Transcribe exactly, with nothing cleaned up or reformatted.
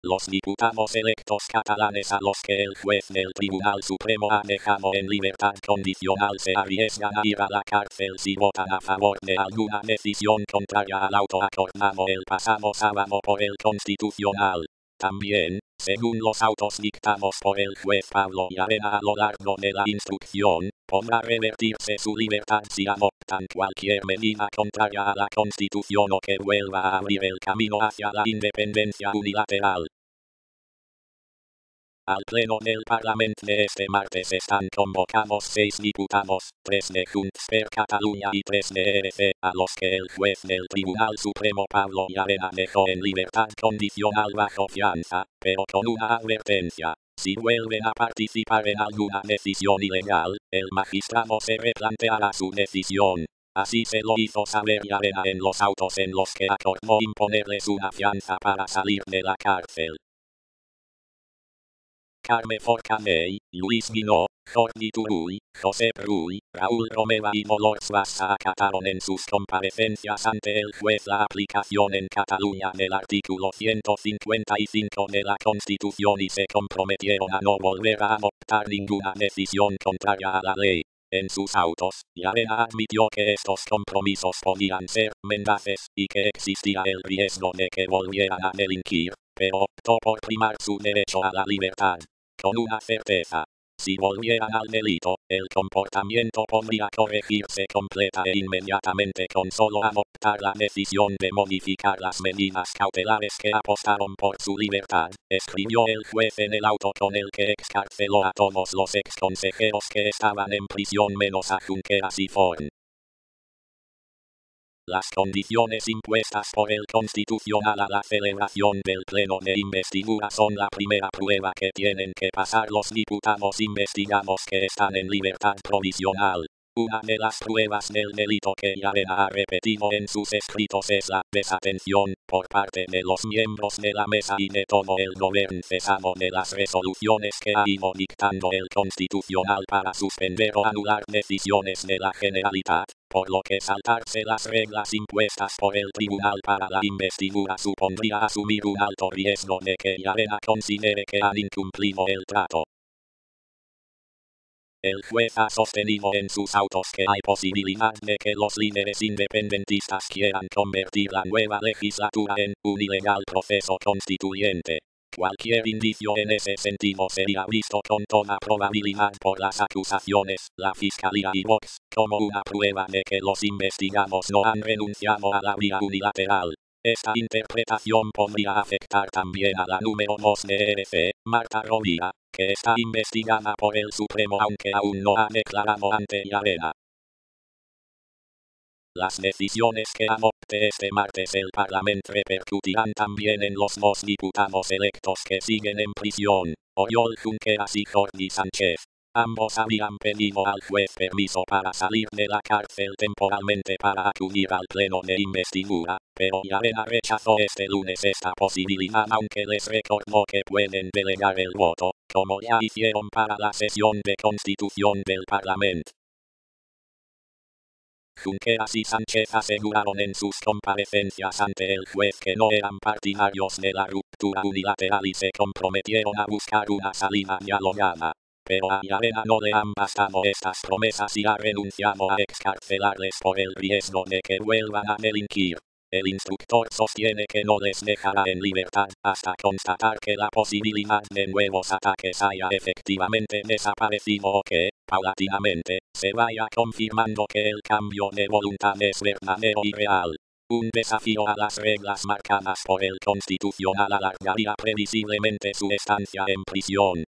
Los diputados electos catalanes a los que el juez del Tribunal Supremo ha dejado en libertad condicional se arriesgan a ir a la cárcel si votan a favor de alguna decisión contraria al auto acordado el pasado sábado por el Constitucional. También, según los autos dictados por el juez Pablo Llarena a lo largo de la instrucción, podrá revertirse su libertad si adoptan cualquier medida contraria a la Constitución o que vuelva a abrir el camino hacia la independencia unilateral. Al pleno del Parlamento de este martes están convocados seis diputados, tres de Junts per Catalunya y tres de E R C, a los que el juez del Tribunal Supremo Pablo Llarena dejó en libertad condicional bajo fianza, pero con una advertencia. Si vuelven a participar en alguna decisión ilegal, el magistrado se replanteará su decisión. Así se lo hizo saber Llarena en los autos en los que acordó imponerles una fianza para salir de la cárcel. Carme Forcadell, Luis Guinó, Jordi Turull, José Rull, Raúl Romeva y Dolors Bassa acataron en sus comparecencias ante el juez la aplicación en Cataluña del artículo ciento cincuenta y cinco de la Constitución y se comprometieron a no volver a adoptar ninguna decisión contraria a la ley. En sus autos, Llarena admitió que estos compromisos podían ser mendaces y que existía el riesgo de que volvieran a delinquir, pero optó por primar su derecho a la libertad. Con una certeza, si volvieran al delito, el comportamiento podría corregirse completa e inmediatamente con solo adoptar la decisión de modificar las medidas cautelares que apostaron por su libertad, escribió el juez en el auto con el que excarceló a todos los exconsejeros que estaban en prisión menos a Junqueras y Forn. Las condiciones impuestas por el Constitucional a la celebración del pleno de investidura son la primera prueba que tienen que pasar los diputados investigados que están en libertad provisional. Una de las pruebas del delito que Llarena ha repetido en sus escritos es la desatención, por parte de los miembros de la mesa y de todo el gobierno cesado de las resoluciones que ha ido dictando el Constitucional para suspender o anular decisiones de la Generalitat, por lo que saltarse las reglas impuestas por el Tribunal para la investidura supondría asumir un alto riesgo de que Llarena considere que han incumplido el trato. El juez ha sostenido en sus autos que hay posibilidad de que los líderes independentistas quieran convertir la nueva legislatura en un ilegal proceso constituyente. Cualquier indicio en ese sentido sería visto con toda probabilidad por las acusaciones, la Fiscalía y Vox, como una prueba de que los investigados no han renunciado a la vía unilateral. Esta interpretación podría afectar también a la número dos de E R C, Marta Rovira, que está investigada por el Supremo aunque aún no ha declarado ante Llarena. Las decisiones que adopte este martes el Parlamento repercutirán también en los dos diputados electos que siguen en prisión, Oriol Junqueras y Jordi Sánchez. Ambos habían pedido al juez permiso para salir de la cárcel temporalmente para acudir al pleno de investidura, pero Llarena rechazó este lunes esta posibilidad aunque les recordó que pueden delegar el voto, como ya hicieron para la sesión de constitución del Parlamento. Junqueras y Sánchez aseguraron en sus comparecencias ante el juez que no eran partidarios de la ruptura unilateral y se comprometieron a buscar una salida dialogada. Pero a Llarena no le han bastado estas promesas y ha renunciado a excarcelarles por el riesgo de que vuelvan a delinquir. El instructor sostiene que no les dejará en libertad hasta constatar que la posibilidad de nuevos ataques haya efectivamente desaparecido o que, paulatinamente, se vaya confirmando que el cambio de voluntad es verdadero y real. Un desafío a las reglas marcadas por el Constitucional alargaría previsiblemente su estancia en prisión.